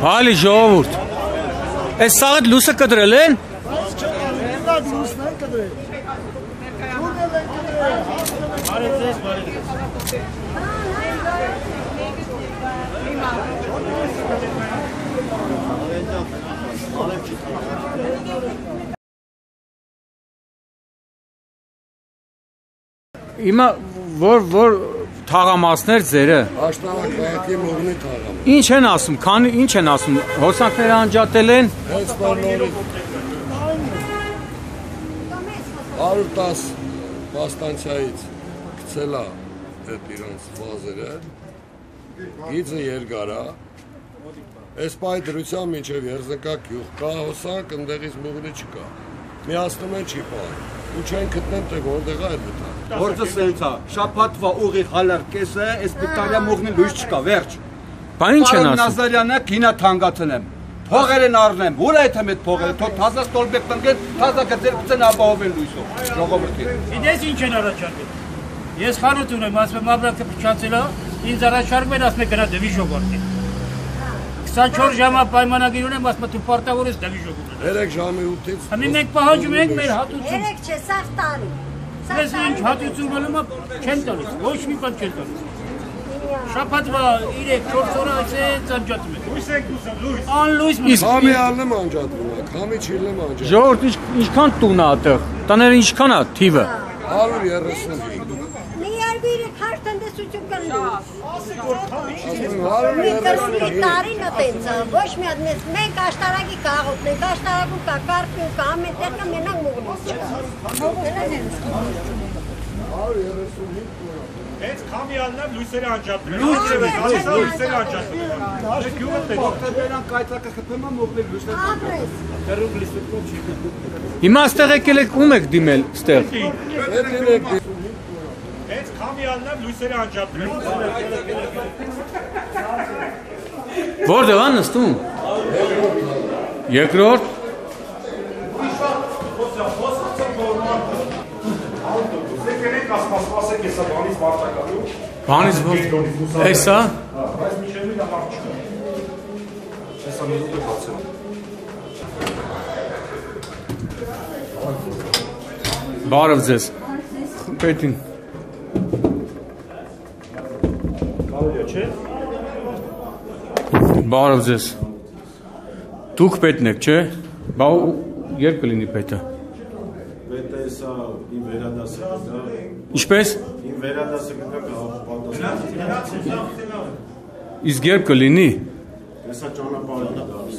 Բալի ժողովուրդ։ Այս սաղդ լուսը կդրել են։ Հիմա որ թաղամասներ ձերը։ Աշտարակ քաղաքի մողնի թաղամ։ Ինչ են ասում, քանի ինչ են ասում, հոսանքները անջատել են։ Հենց բանորի 110 պաստանցիայից գցել է այդ իրանց վազերը, գիծը երկար է, այս պայ դրությամբ մինչև Երզնկա գյուղ կա հոսանք, ընդեղից մողնի չկա, միացնում են չի պահ, ու չեն գտնեմ թե որտեղ է այդ վտա։ Գործը սենց է, շաբաթվա ուղիղ հալար կեսը, այս պտարյա մողնի լույս չկա, վերջ։ Բան ինչ են Պարոն ասում։ Նազարյանը կինա թանգացնեմ, փողեր են առնեմ, որ այդ եմ այդ փողերը, թող թազա ստոլբեք տնկեն, թազա գծեր գծեն ապահովեն լույսով, ժողովրդին։ Իդես ինչ են առաջարկել։ Ես խանութ ունեմ, ասում եմ ապրանքը փչացել է, ինձ առաջարկում են, ասում եմ գնա դեպի ժողովրդի։ 24 ժամա պայմանագիր ունեմ, ասում եմ դու պարտավոր ես դեպի ժողովրդի։ 3 ժամի 8-ից։ Համի մենք պահանջում ենք մեր հատուցում։ 3 չէ, սաղ տարի։ Ես ինչ հատուցում ելում չեն տալիս, ոչ մի բան չեն տալիս։ Շաբաթվա 3-4 օր այսպես անջատում են։ Լույս եք դուսը, լույս։ Անլույս մի։ Քամի ալնեմ անջատվում է, քամի չիլնեմ անջատվում։ Ժողովուրդ ինչքան տուն է այդտեղ։ Տաները ինչքան է թիվը։ 135։ Միարգիրը քաշ տնտեսություն կլինի։ Ասում եմ 135։ Տարին այդպես, ոչ մի հատ մեզ մենք աշտարակի քաղաքն ենք, աշտարակում կա կարգում կա, ամենտեղ կա մենակ մողնի։ Հենց քամի ալնեմ լույսերը անջատվում են։ Լույսերը անջատվում են։ Դաշ գյուղը տեղ։ Պարտադրանք կայծակը խփեմ մողնի լույսը։ Ապրես։ Դեռ լույսը չի։ Հիմա այստեղ եկել եք ում եք դիմել այստեղ։ Հենց քամի ալնեմ լույսերը անջատվում են։ Որտեղ է նստում։ Երկրորդ։ Բանից ո՞ր։ Էսա։ Բայց միշտ մի լավ չկա։ Էսա մի դուք բացել։ Բարև ձեզ։ Պետին։ Կարելի է, չէ՞։ Բարև ձեզ։ Դուք պետն եք, չէ՞։ Բա երբ կլինի պետը։ Պետը սա իմ վերադասը կգա։ Ինչպես։ Իմ վերադասը կգա պատասխան։ Իսկ երբ կլինի։ Հեսա ճանապարհն է դարձ։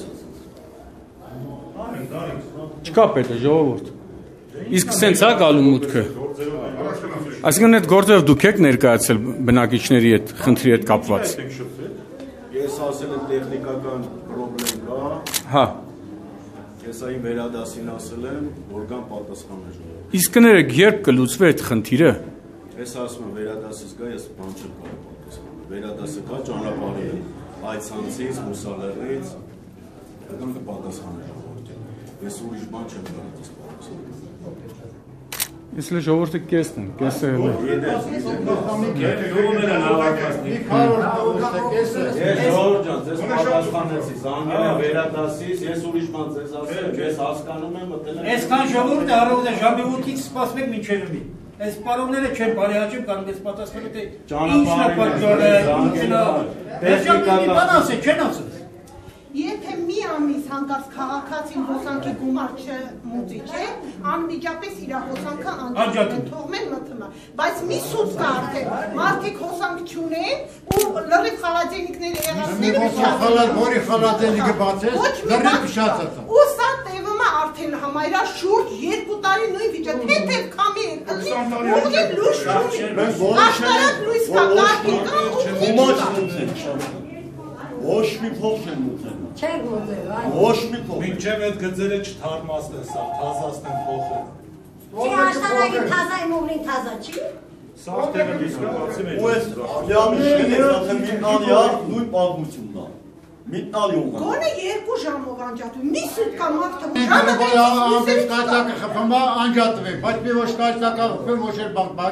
Չկա պետը, ժողովուրդ։ Իսկ սենց է գալու մուտքը։ Այսինքն այդ գործով դուք եք ներկայացել բնակիչների հետ խնդրի հետ կապված։ Ես ասել եմ տեխնիկական պրոբլեմ կա։ Հա։ Հեսա իմ վերադասին ասել եմ, որ կան պատասխանը ժողովուրդ։ Իսկ կներեք երբ կլուծվի այդ խնդիրը։ Ես ասում եմ վերադասից գա, ես բան չեմ կարող պատասխանել։ Վերադասը կա ճանապարհի այդ ցանցից, Մուսալերից, դրանք կպատասխանը ժողովրդին։ Ես ուրիշ բան չեմ կարող պատասխանել։ Ես լե ժողովուրդը կեսն եմ, կեսը էլ է։ Ես ժողովուրդ ջան, ձեզ պատասխանեցի, զանգել եմ վերադասից, ես ուրիշ բան ձեզ ասել եմ, ես հասկանում եմ, մտել եմ։ Այսքան ժողովուրդը առավոտը ժամի 8-ից սպասում եք մինչև մի։ Այս պարոնները չեն բարեհաճում, կարող ես պատասխանել թե ինչն է պատճառը, ինչն է։ Տեխնիկական բան ասել, չեն ասել։ Եթե մի ամիս հանկարծ քաղաքացին հոսանքի գումար չմուծի, չէ, անմիջապես իր հոսանքը անջատում են, թողում են մթնա։ Բայց մի սուտ կա արդեն, մարդիկ հոսանք չունեն ու լրիվ խալատենիքները եղածները փչացած։ Որի խալատենիքը բացես, լրիվ փչացած։ Ու սա տևում է արդեն համարյա շուրջ 2 տարի նույն վիճակը, թեթև քամի է, ուղղի լույս չունի։ Աշտարակ լույս կա, կարգի կա ու Ոչ մի փող չեն մուծել։ Չենք մոծել, այ։ Ոչ մի փող։ Մինչև այդ գծերը չթարմացնեն սա, թազացնեն փոխը։ Չի աշտարակի թազայի մողնին թազա չի։ Սա արդեն իսկ բացի մեջ։ Ու այս լյամիշները ասեմ միտնալյա նույն պատմությունն է։ Միտնալյուն։ Գոնե 2 ժամով անջատում, մի սուտ կա մարդը Ամեն կայծակը խփում է անջատվի, բայց մի ոչ կայծակը խփում ոչ էլ բան, բայց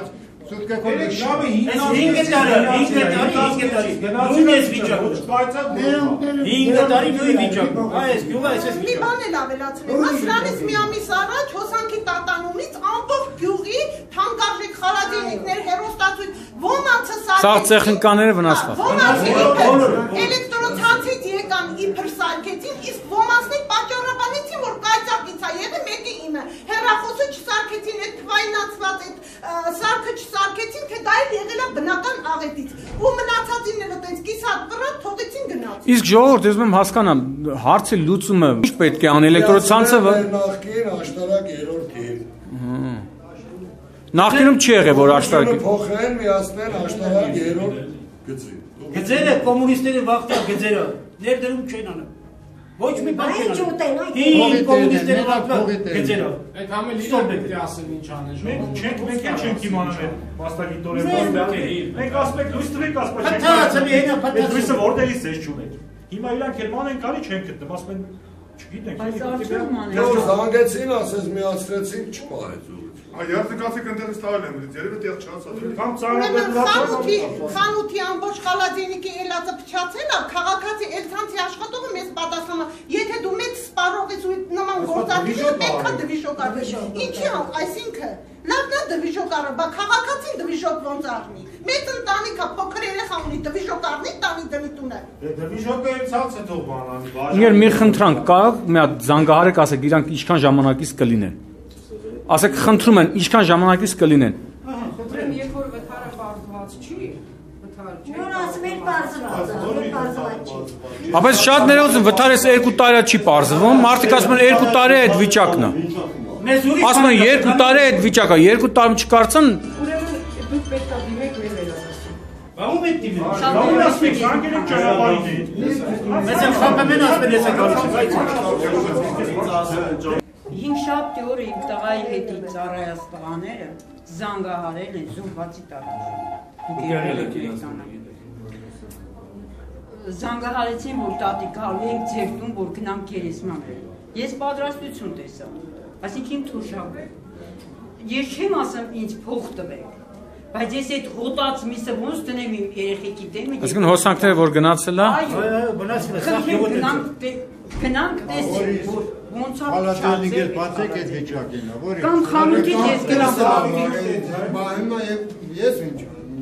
Մի բան էլ ավելացնեմ, սրանից մի ամիս առաջ հոսանքի տատանումից ամբողջ գյուղի թանկարժեք խալադինիկներ, հեռուստացույց, ոմանցը Սաղ տեխնիկաները վնասված։ ոմանցը էլեկտրոցանցից եկան իբր սարքեցին, իսկ ոմանցնիկ պատճառաբանեցին, որ կայծակից է եղել, մեկը իմը, հեռախոսը չսարքեցին, այդ թվայնացված այդ սարքը չսարքեցին, թե դա էլ եղել է բնական աղետից, ու մնացածինները տենց կիսատ պրատ թողեցին գնաց։ Իսկ ժողովուրդ, ես ուզում եմ հասկանամ, հարցի լուծումը ինչ պետք է անի էլեկտրոցանցը Նախկին աշտարակ 3-րդ գիր։ Նախկինում չի եղել որ աշտարակի Փոխեն միացնել աշտարակ 3-րդ գծի։ Գծերը կոմունիստների վաղտեղ գծերը ներդրում չեն անում։ Ոչ մի բան չեն անում։ Հին կոմունիստների վաղտեղ գծերը։ Այդ համել իրոք պետք է ասեն ինչ անեն ժողովուրդ։ Մենք չենք իմանում այդ մասնագիտորեն։ Մենք ասում ենք լույս տվեք, ասում ենք։ Այդ լույսը որտեղից էս չունենք։ Հիմա իրանք էլ ման են կարի չեն գտնում, ասում են չգիտենք։ Զանգեցին, ասես միացրեցին, չպահեց ու։ Երբ կացեք ընտեղից տալ եմ, երևի տեղ չացած։ Խանութի ամբողջ խալադինիկի էլածը փչացել է, քաղաքացի էլցանցի աշխատողը մեզ պատասխանում է, եթե դու մեծ սպառող ես ու նման գործարքից պետք է դվիժոկ արվի։ Ինչի՞ այսինքն լավն է դվիժոկ արը, բա քաղաքացին դվիժոկ ոնց առնի։ Մեծ ընտանիք է, փոքր երեխա ունի, դվիժոկ առնի, տանի դրի տունը։ Դվիժոկը էլ ցած է թող բանանի։ Իներ մի խնդրանք կա, մի հատ զանգահարեք ասեք իրանք ինչքան ժամանակից կլինեն։ Ասեք խնդրում են ինչքան ժամանակից կլինեն։ Խնդրեմ, երբ որ վթարը բարձված չի, վթար չի։ Որ ասում են բարձված չի։ Բայց շատ ներողություն, վթարը 2 տարի չի բարձվում, մարդիկ ասում են 2 տարի է այդ վիճակն է։ Ասում են 2 տարի է այդ վիճակը, 2 տարի չկարծան։ Ուրեմն դուք պետք է դիմեք մեր վերադասին։ Բա ում եք դիմել։ Շատերն ասում են զանգել են ճանապարհին։ Մեզ եմ խապեմեն ասում են ես եկարիչ։ Հինգշաբթի օրը իմ տղայի հետի ծառայած տղաները զանգահարել են զոհվածի տատուժ։ Զանգահարեցին, որ տատիկ հալու ենք ձեր տուն, որ գնանք գերեզման։ Ես պատրաստություն տեսա, այսինքն իմ թոշակը։ Ես չեմ ասում ինձ փող տվեք, բայց ես այդ հոտած միսը ոնց տնեմ իմ երեխեքի դեմը։ Այսինքն հոսանքները որ գնացել է։ Այո, գնացել է, սա գնանք տեսեք, որ ոնց է Պալատյանիկ էլ բացեք այդ վիճակին, որ կամ խանութից ես գնամ բա հիմա ես ինչ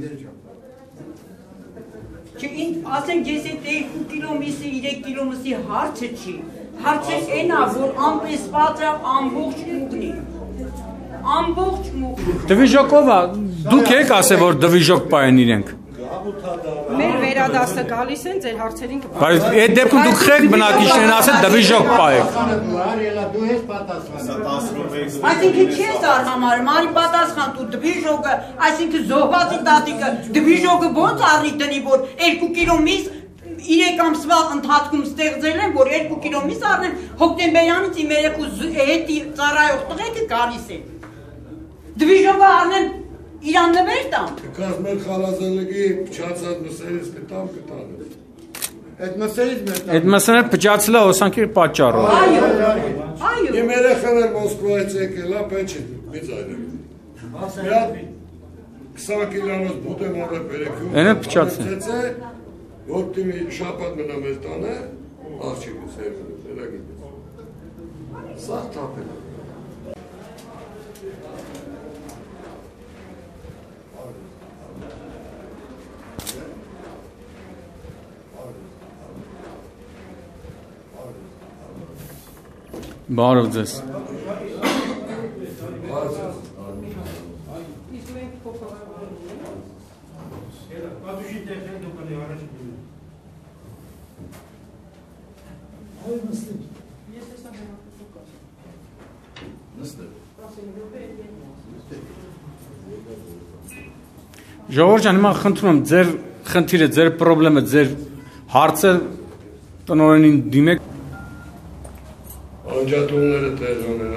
ասենք ես այդ 2 կիլո միսի, 3 կիլո միսի հարցը չի, հարցը այն է, որ ամպեսված է ամբողջ մուգնի, ամբողջ մուգնի։ Դվիժոկով է, դուք եք ասել, որ դվիժոկ պայեն իրենք։ Մեր վերադասը գալիս են ձեր հարցերին կպատասխանեն։ Բայց այդ դեպքում դուք խեք բնակիչներն ասել դվիժոկ պայեք։ դու ես պատասխան։ Այսինքն չես արհամարում, արի պատասխան դու դվիժոկը, այսինքն զոհվածի տատիկը դվիժոկը ոնց առնի տնի, որ 2 կիլո միս 3 ամսվա ընթացքում ստեղծել են, որ 2 կիլո միս առնեն, հոկտեմբերյանից իմ երեխու հետի ծառայող տղեկը գալիս են։ Դվիժոկը առնեն իրան նվեր տան։ Կաս մեր խալազալեգի փչացած մսերից կտամ կտանը։ Այդ մսերից մեր տան։ Այդ մսերը փչացել է հոսանքի պատճառով։ Այո, այո։ Իմ երեխան էլ Մոսկվայից եկել է, պետք չէ մի ծայրեք։ Միա 20 կիլոնոց բուտ եմ առը բերեքում։ Էնը փչացել։ Որ դիմի շապատ մնա մեր տանը, աղջիկս է երագիտես։ Սաղ թապել է։ Բարով ձեզ։ Ժողովուրդ ջան, հիմա խնդրում եմ ձեր խնդիրը, ձեր խնդրը, ձեր հարցը տնօրենին դիմեք։ Անջատումները տեղանեն,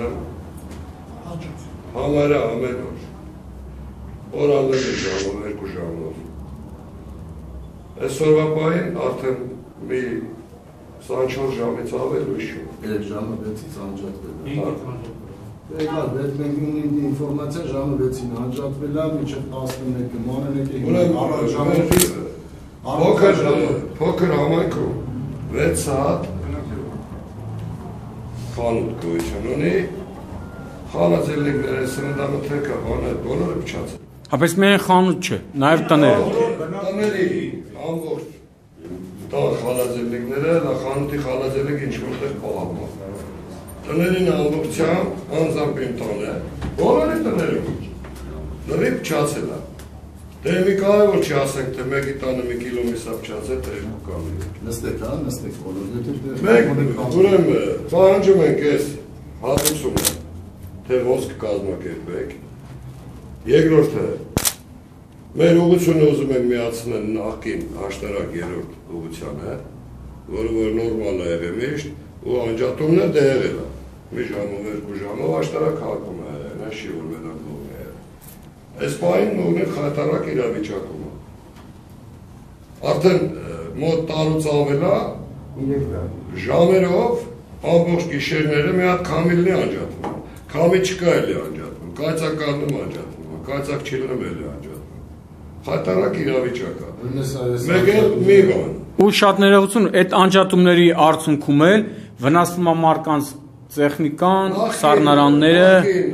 համարը ամեն օր, օրալները ժամով, 2 ժամով, այսօրվա պահին արդեն մի 24 ժամից ավել ու շու։ 3 ժամը 6-ից անջատվել։ Եկալ, այդ մենք ունենք ինֆորմացիա ժամը 6-ին անջատվել է, մինչև 11-ը, մանենեկը փոքր համայնքում 6 սաատ խանութ գոյություն ունի, խալաձելիկները, սննդամթերքը, բոլորը փչացել։ Հապես միայն խանութ չէ, նաև տները։ Տների ամբողջ տան խալաձելիկները, խանութի խալաձելիկ ինչ որտեղ պահվում է։ Տներին ամբողջությամբ անձամբ տան է, բոլորի տները լրիվ փչացել է։ Դե մի կարևոր չի ասենք, թե մեկի տանը մի կիլո միսա փչացել, թե երկու կամի։ Նստեք, նստեք բոլոր։ Մենք ուրեմն պահանջում ենք այս հատուցումը, թե ոսկ կազմակերպեք։ Երկրորդը, մեր ուղղությունը ուզում ենք միացնել նախկին աշտարակ 3-րդ ուղղությանը, որը որ նորմալ է եղել միշտ, ու անջատումն է դե եղել է։ Մի ժամով, 2 ժամով աշտարակ հակում է եղել, նշի որ մետակլողն է եղել։ Այս պահին ունենք խայտարակ իրավիճակում է։ Արդեն մոտ տարուց ավել է, ժամերով ամբողջ գիշերները մի հատ քամիլն է անջատվում, քամի չկա էլի անջատվում, կայծակալնում անջատվում, կայծակ չիլնում էլի անջատվում, խայտարակ իրավիճակ է, մեկ էլ մի բան։ Ու շատ ներողություն, այդ անջատումների արդյունքում էլ վնասվում է մարդկանց տեխնիկան, սառնարանները։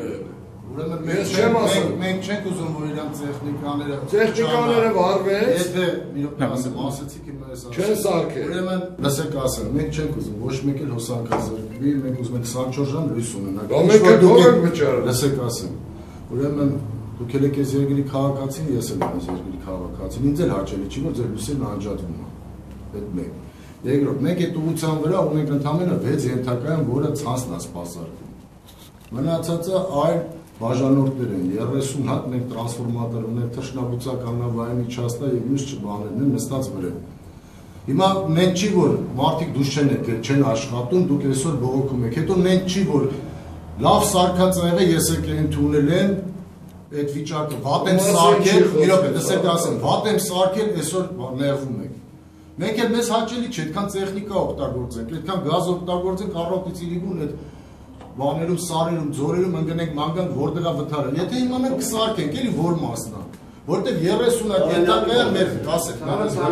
Մենք չենք ուզում, որ իրանք տեխնիկաները վարվեց, եթե մի րոպե ասեմ, ասեցիք իմ այս չեն սարքել։ Ուրեմն լսեք ասեմ, մենք չենք ուզում, ոչ մեկ էլ հոսանքազրկվի, մենք ուզում ենք 24 ժամ լույս ունենալ։ Լսեք ասեմ, ուրեմն դուք եք այս երկրի քաղաքացին, ես եմ այս երկրի քաղաքացին, ինձ էլ հաճելի չի, որ ձեր լույսերն անջատվում է։ Այդ մեկ։ Երկրորդ, մենք այդ ուղղության վրա ունենք ընդամենը 6 ենթակայան, որը ցանցն է սպասարկում։ Մնացածը այլ բաժանորդներ են, 30 հատ մենք տրանսֆորմատոր ունենք, թռչնաբուծականավայրի չաստա եւ մյուս բաներն են նստած վրա։ Հիմա նեն չի որ մարդիկ դուրս չեն աշխատում, դուք այսօր բողոքում եք։ Հետո նեն չի որ լավ սարքած եղե, ես եկել թունել են այդ վիճակը, վատ եմ սարքել, իրոք դեսեք ասեմ, վատ եմ սարքել, այսօր ներվում եք։ Մենք էլ մեզ հաճելի չէ, այդքան տեխնիկա օգտագործենք, այդքան գազ օգտագործենք, առողջից իրիգուն այդ բաներում, սարերում, ձորերում ընկնենք մանգան որտեղ է վթարը։ Եթե հիմա մենք կսարքենք, էլի որ մասն է, որտեղ 30 հատ ենթակայա մեր ասեք,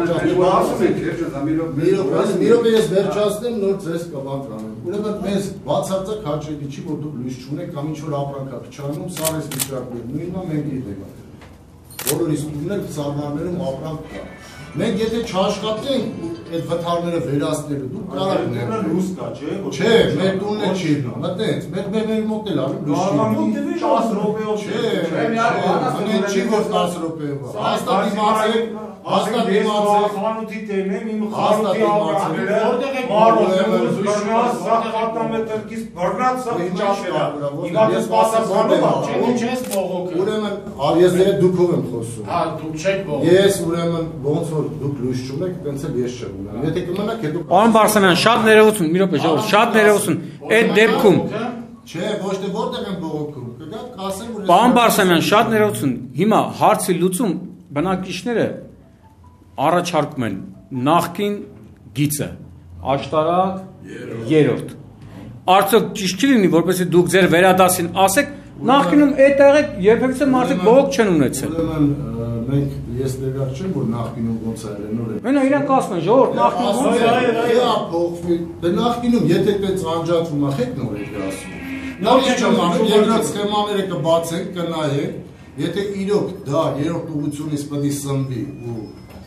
մի րոպե ես վերջացնեմ, նոր ձեզ կվանտրանեմ։ Ուրեմն մեզ բացարձակ հաճելի չի, որ դուք լույս չունեք կամ ինչ որ ապրանքա փչանում, սարես վիճակներ, նույնն մենք գիտենք։ Բոլորիս ուներ սառնարներում ապրանք կա։ Մենք եթե չաշխատենք այդ վթարները վերացնելու, դուք կարող եք լույս կա, չէ, մեր տունն է չի, մտենց, մեր մոտ էլ արում լույս չի։ 10 րոպեով չէ, չի որ 10 րոպեով։ Հաստատ իմացեք, խանութի տերն եմ, իմ խանութի ապրանքները, մարոս, խատնամետրկից բռնած, սա ինչ աշելա, իգատես պասասանում է, ինչ ես բողոքը։ Ուրեմն, ես դերը դուքով եմ խոսում։ Հա, դուք չեք բողոք։ Ես ուրեմն, ոնց որ դուք լույս չունեք, տենց էլ ես չեմ ունեմ։ Եթե կմնաք, հետո… Պարոն Բարսանյան, շատ ներողություն, մի րոպե ժողովուրդ, շատ ներողություն, այդ դեպքում… Չէ, ոչ թե որտեղ եմ բողոքում, կգաք կասեմ, որ… Պարոն Բարսանյան, շատ ներողություն, հիմա հարցի լուծում բնակիչները առաջարկում են նախկին գիծը, աշտարակ 3-րդ։ Արդյոք ճիշտ չի լինի, որպեսզի դուք ձեր վերադասին ասեք, նախկինում այդ եղեք երբևիցե մարդիկ բողոք չեն ունեցել։ Ուրեմն մենք ես տեղակ չեմ, որ նախկինում ոնց է եղել նոր է։ Մենա իրանք ասում են, ժողովուրդ նախկինում ոնց է։ Փոխվի։ Դե նախկինում եթե այդպես անջատվում է, եք նոր եք ասում։ Նորից չեմ անում, երկրորդ սխեմաները կբացենք, կնայենք, եթե իրոք դա երրորդ ուղղությունից պետք է սնվի ու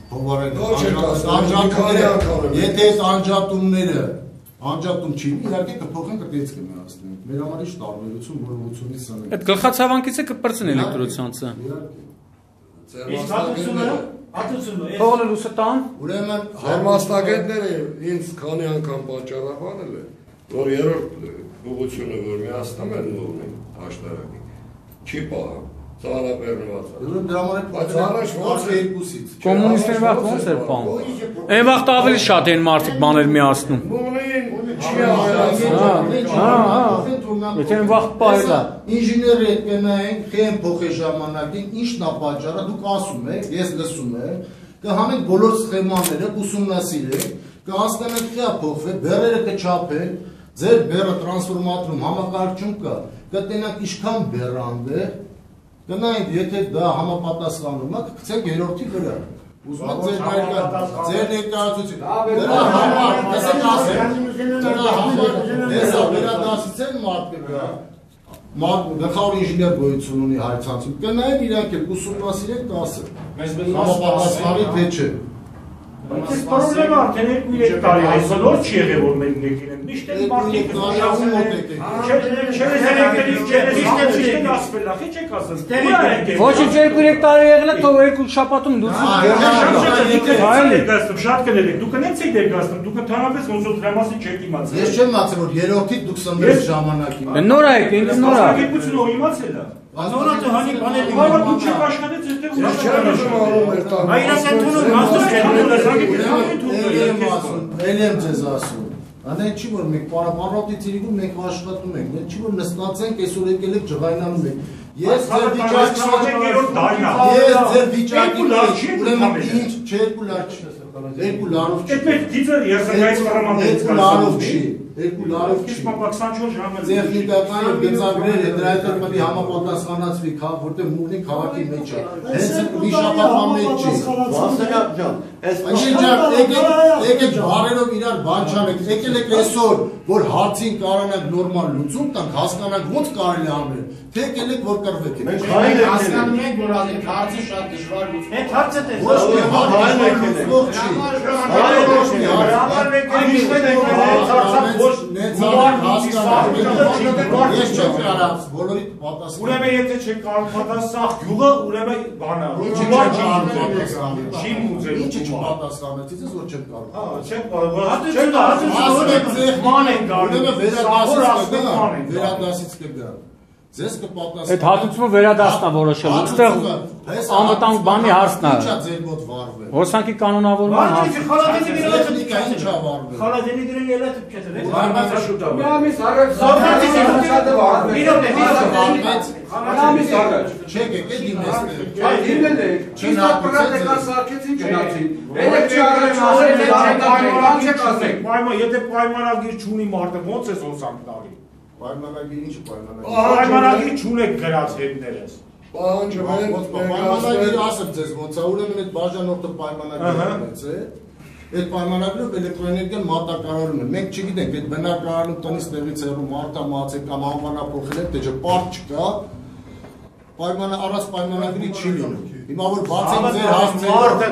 եթե այդ անջատումները անջատում չի, իհարկե կփոխենք կտեց կմիացնենք։ Մեր համար ինչ տարբերություն որ ուղղությունից սնենք։ Այդ գլխացավանքից է կպրծեն էլեկտրոցանցը։ Իսկ հատուցումը Թողնել լույսը տան։ Ուրեմն հարմաստագետները ինձ քանի անգամ պատճառաբանել են, որ երրորդ ուղղությունը որ միացնում են նորմին աշտարակի, չի պահում։ Ծանրաբեռնված է։ Ուրեմն դրա համար բայց առաջ ոնց է երկուսից։ Կոմունիստների վաղ ոնց էր պահում։ Այն վաղ ավելի շատ են մարդիկ բաներ միացնում։ Եթե այն վաղ պահել է։ Ինժեները հետ կնայենք, խեն փոխի ժամանակին, ինչն է պատճառը, դուք ասում եք, ես լսում եմ, կհանենք բոլոր սխեմաները, ուսումնասիրենք, կհասկանանք քիա փոխվել, բեռերը կչափեն, ձեր բեռը տրանսֆորմատորում համակարգչում կա, կտենանք իշքան բերանդ է, կնայինք, եթե դա համապատասխանում է, կգցենք երրորդի վրա։ Ուզում եք ձեր ներկայացություն։ Դրա համար, տեսեք ասեմ, դրա համար, հեսա վերադասից են մարդը գա, գլխավոր ինժեներ գոյություն ունի հայցանցում, կնայեն իրանք էլ ուսումնասիրեն կասը, համապատասխանի թե չէ։ Այս պրոբլեմը արդեն 2-3 տարի այսօր որ չի եղել որ մենք եկին միշտ են մարդիկ Ոչինչ 2-3 տարի եղել է թող 2 շաբաթում լուծում շատ կներեք դուք նենց եք ներկայացնում դուք ընդհանրապես ոնց որ դրա մասին չեք իմացել Ես չեմ իմացել որ երրորդից դուք սնվեց ժամանակի Նոր է ինձ նոր է Ակերպությունը իմացել է Անոնա դու հանի բաների համար դու չեք աշխատեց այդտեղ ուրիշ չեմ ասում Այրասեն թունը Էլ եմ ձեզ ասում Անեն չի որ մենք պարապարոտի ծիրիկում մենք աշխատում ենք Մենք չի որ նստած ենք այսօր եկել եք ջղայնանում ենք Ես ձեր վիճակի ուրեմն ինչ չերկու լար չի Երկու լարով չի Այդ գիծը երսակայից կարամաններից լարով չի Երկու լարով չի Տեխնիկական գծագրեր է դրա հետ պետք է համապատասխանացվի որտեղ մուղնի քաղաքի մեջ է հենց մի շաբաթվա մեջ չի Վասելյան ջան եկեք բարերով իրար բան չանեք եկել եք այսօր որ հարցին կարողանանք նորմալ լուծում տանք հասկանանք ոնց կարելի անել թե եկել եք որ կռվեք Մենք հասկանում ենք որ այդ հարցը շատ դժվար լուծում Այդ հարցը դե ոչ մի Ես չեմ կարած, բոլորի պատասխան Ուրեմն եթե չեք կարող պատասխան գյուղը, ուրեմն բանա Չի մուծել Ինչը չպատասխանեցից ես որ չեմ կարող Չեմ Վերադասից կգա Ձեզ կպատասխան Այդ հատուցումը վերադասնա որոշել Այստեղ անվտանգ բանի հարցն է Ինչա ձեր մոտ վարվել Հոսանքի կանոնավորման հարցը Տեխնիկա ինչա վարվել Խալադենի գրել ելա տպչեցել Վարմանը շուտա Մի ամիս առաջ Չեք եկել դիմեցնել Այդ դիմել եք Չինա պրատ եկան սարքեցին գնացին Էլեկտրի առաջ չեք ասեք Եթե պայմանագիր չունի մարդը ոնց է հոսանք տալի Պայմանագիր ինչը պայմանագիր Պայմանագիր չունեք գրած հետներս Պահանջը Պայմանագիրը ասեմ ձեզ ոնց է ուրեմն այդ բաժանորդը պայմանագիրը ունեց է Այդ պայմանագրով էլեկտրոէներգիան մատակարարում է Մենք չգիտենք այդ բնակարանում տնից տեղից հեռու մարդա մացել կամ անվանափոխել են թե չէ պարկ չկա Առանց պայմանագրի չի լինում Հիմա որ բացենք ձեր հասցեով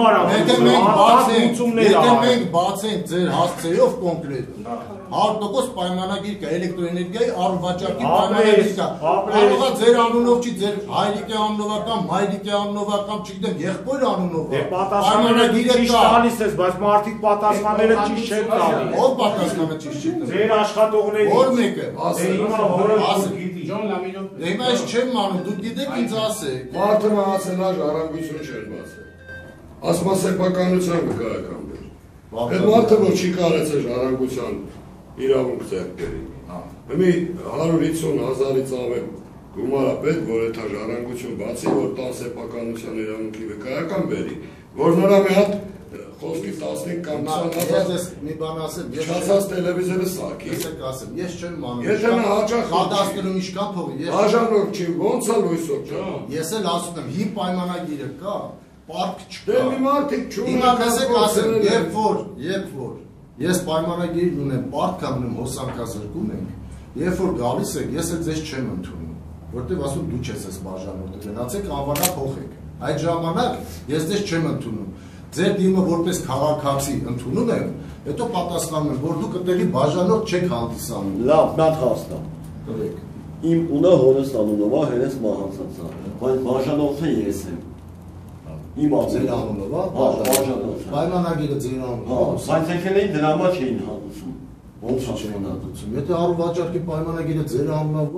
Եթե մենք բացենք ձեր հասցեով կոնկրետ 100% պայմանագիր կա էլեկտրոէներգիայի առվաճառքի պայմանագիր կա Կարող է ձեր անունով չի ձեր հայրիկի անունով կամ մայրիկի անունով կամ չգիտեմ եղբոր անունով Պայմանագիրը ճիշտ տալիս ես բայց մարդիկ պատասխանները ճիշտ չեն տալի Ով պատասխանը ճիշտ չի տալի Ձեր աշխատողների Որ մեկը Ջոն Լամինով Հիմա ես չեմ անում դուք գիտեք ինձ ասեք Մարդը մահացել է ժառանգություն չէր բացել Ասма սեփականության վկայական էր Այդ մարդը որ չի կարեցել ժառանգության իրավունք ձեռք բերի Մի 150,000-ից ավել գումար է պետք որ այդ ժառանգություն բացի որ տան սեփականության իրավունքի վկայական բերի որ նրա մի հատ խոսքի 15 կամ 20,000 մի բան ասեմ չացած տելևիզորը սարքի Եսեք ասեմ ես չեմ մանում Եթե նա հաճախ Հադաստնում ինչքան փողի Բաժանորդ չի ոնց է լույսով ջան Ես էլ ասում եմ հին պայմանագիրը կա պարկ չկա Դե մի մարդիկ չունեն Հիմա տեսեք ասեմ երբ որ ես պայմանագիր ունեմ պարկ կամ ունեմ հոսանքազրկում ենք երբ որ գալիս եք ես էլ ձեզ չեմ ընդունում որտեվ ասում դու չես ես բաժանորդը գնացեք անվանափոխեք այդ ժամանակ ես ձեզ չեմ ընդունում Ձեր դիմը որպես քաղաքացի ընդունում եմ, հետո պատասխանում եմ, որ դուք այդտեղի բաժանորդ չեք հանդիսանում։ Լավ, մի հատ հաստ է։ Իմ ունը հորս անունով է, հերս մահացած է, բայց բաժանորդը ես եմ։ Իմ ձեր անունով է, բաժանորդ։ Պայմանագիրը ձեր անունով է։ Բայց եկել էին դրա համար չէին հանդիսում։ Ոնց չէին հանդիսում։ Եթե առողջարքի պայմանագիրը ձեր անունով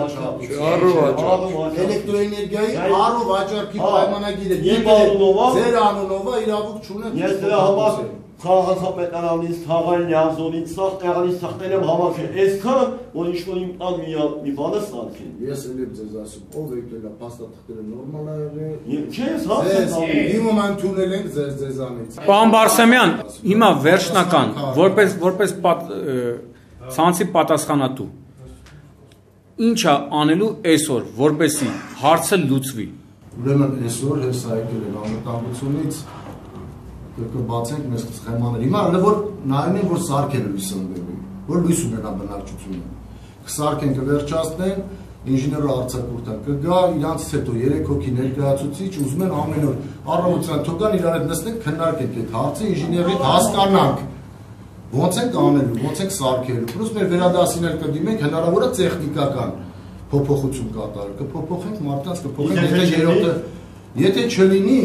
է, էլեկտրոէներգիայի առողջարքի պայմանագիրը ձեր անունով է, իրավունք չունեն։ Ես դրա համար Քաղաքապետարանից, Թաղանյանից, սաղ տեղանից թղթել եմ համակել, այսքան, որ ինչ-որ իմ տան մի բանը սարքեն։ Ես էլ եմ ձեզ ասում, ով եկել է, պաստա թղթերը նորմալ է եղել։ Չես հասել։ Իմ ոմանք թունել ենք ձեզանից։ Պարոն Բարսեմյան, հիմա վերջնական, որպես ցանցի պատասխանատու։ ինչ է անելու այսօր, որպեսզի հարցը լուծվի։ Ուրեմն այսօր հեսա եկել են անվտանգությունից կբացենք մեզ սխեմաներ։ Հիմա հələ որ նայում են որ սարքերը լույս ընկնի, որ լույս ունենա բնակչությունը։ Կսարքեն կվերջացնեն, ինժեները արձակուրդան կգա, իրանցից հետո 3 հոգի ներկայացուցիչ ուզում են ամեն օր առավոտյան թողան իրար հետ նստենք քննարկենք այդ հարցը, ինժեների հետ հասկանանք ոնց ենք անելու, ոնց ենք սարքելու։ Պլյուս մեր վերադասին էլ կդիմենք հնարավոր է տեխնիկական փոփոխություն կատարել, կփոփոխենք մարդկանց, կփոխենք եթե չլինի,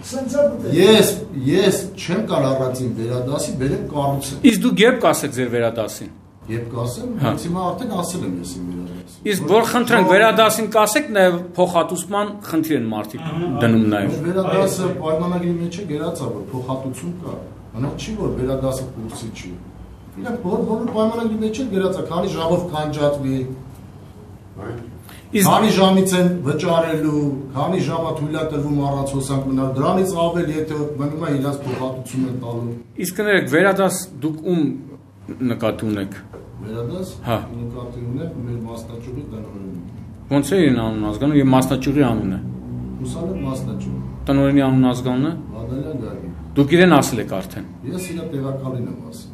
ես չեմ կարող առածին վերադասի, բերեմ կառուցեմ։ Իսկ դուք երբ կասեք ձեր վերադասին։ Երբ կասեմ, հենց հիմա արդեն ասել եմ ես իմ վերադասին։ Իսկ որ խնդրենք վերադասին կասեք, նաև փոխհատուցման խնդիր են մարդիկ դնում նաև։ Վերադասը պայմանագրի մեջ է գրած է, որ փոխհատուցում կա։ Անակ չի որ վերադասը կուրսի չի։ Իրանք բոլոր պայմանագրի մեջ է գրած է, քանի ժամով կանջատվի։ Քանի ժամից են վճարելու, քանի ժամա թույլ է տրվում առանց հոսանք մնալ, դրանից ավել եթե մնում է իրաց փոխհատուցում են տալու։ Իսկ կներեք վերադաս դուք ում նկատի ունեք։ Վերադաս։ Հա։ Նկատի ունեք մեր մասնաճյուղի տնօրենին։ Ոնց է իրեն անուն ազգանու եւ մասնաճյուղի անունը։ Հուսալը մասնաճյուղ։ Տնօրենի անուն ազգանունը։ Բադալյան Գագի։ Դուք իրեն ասել եք արդեն։ Ես իր տեղակալին եմ ասում։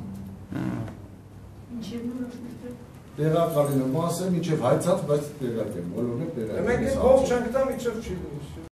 Տեղակալին եմ ասել, մինչև հայցած, բայց տեղակ եմ, բոլորն է տեղակ։ Մենք ով չենք տա, մինչև չի։